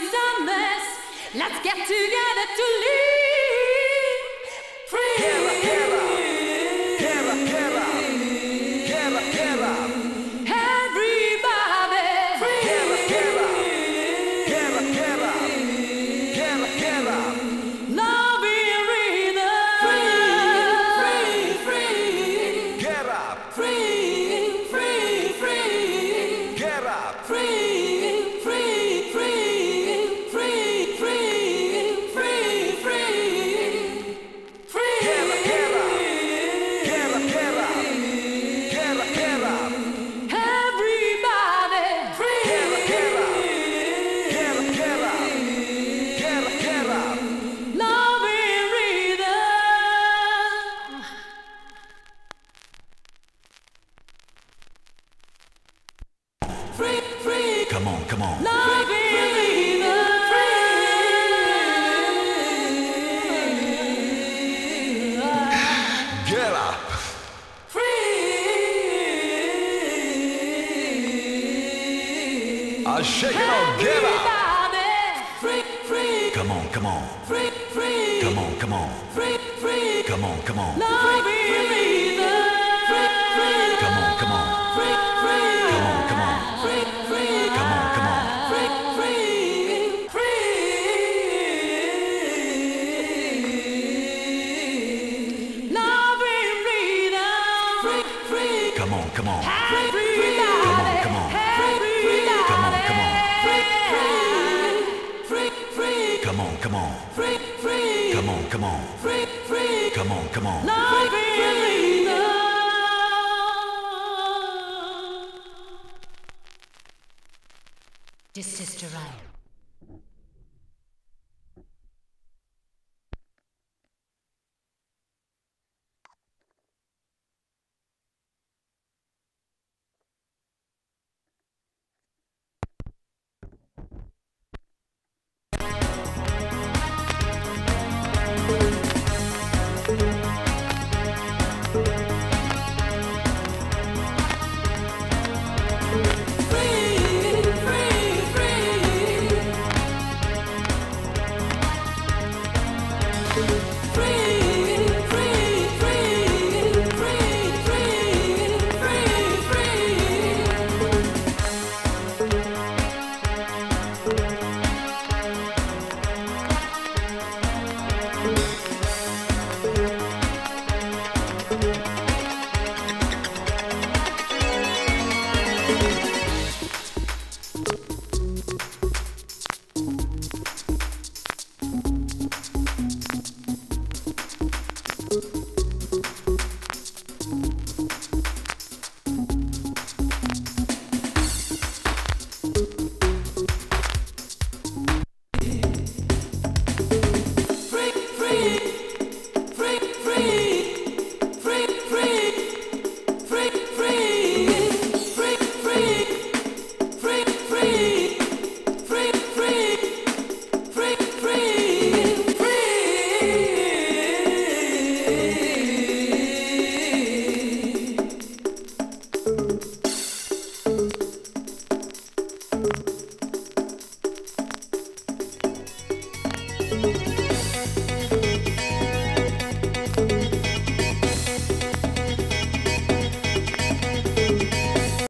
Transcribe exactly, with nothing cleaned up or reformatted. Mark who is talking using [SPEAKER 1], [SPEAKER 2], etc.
[SPEAKER 1] is a mess. Let's get together to live free.
[SPEAKER 2] Guerra, guerra, guerra, guerra, guerra, guerra.
[SPEAKER 1] Everybody free.
[SPEAKER 2] Guerra, guerra, guerra, guerra, guerra, guerra.
[SPEAKER 1] Love in rhythm. Free, free, free.
[SPEAKER 2] Guerra,
[SPEAKER 1] Free, free, free.
[SPEAKER 2] guerra,
[SPEAKER 1] Free, free, free. Free, free, free, free. Free.
[SPEAKER 2] guerra, guerra, guerra, guerra, guerra, guerra.
[SPEAKER 1] Everybody free.
[SPEAKER 2] Guerra, guerra, guerra, guerra, guerra, guerra.
[SPEAKER 1] Love in rhythm. Free, free.
[SPEAKER 2] Come on, come on.
[SPEAKER 1] Love in rhythm.
[SPEAKER 2] Get up.
[SPEAKER 1] Free.
[SPEAKER 2] I'll shake it on. Get up.
[SPEAKER 1] Everybody free, free.
[SPEAKER 2] Come on, come on.
[SPEAKER 1] Free, free.
[SPEAKER 2] Come on, come on.
[SPEAKER 1] Free, free.
[SPEAKER 2] Come on, come on.
[SPEAKER 1] Love in rhythm. Free, free.
[SPEAKER 2] Come on, come on.
[SPEAKER 1] Free, free.
[SPEAKER 2] Come on, come on.
[SPEAKER 1] Free, free.
[SPEAKER 2] Come on, come on.
[SPEAKER 1] Free, free. Free. Love in rhythm. Free, free.
[SPEAKER 2] Come on, come on.
[SPEAKER 1] Everybody.
[SPEAKER 2] Come on, come on.
[SPEAKER 1] Everybody.
[SPEAKER 2] Come on, come on.
[SPEAKER 1] Free, free. Free, free.
[SPEAKER 2] Come on, come on.
[SPEAKER 1] Free, free.
[SPEAKER 2] Come on, come on.
[SPEAKER 1] Free, free.
[SPEAKER 2] Come on, come on.
[SPEAKER 1] Love in rhythm. This is the right. Free, free, free. Free, free, free. Free, free, free, free. Free, free, free, free, free, free, free, free, free, free, free, free, free, free, free, free, free.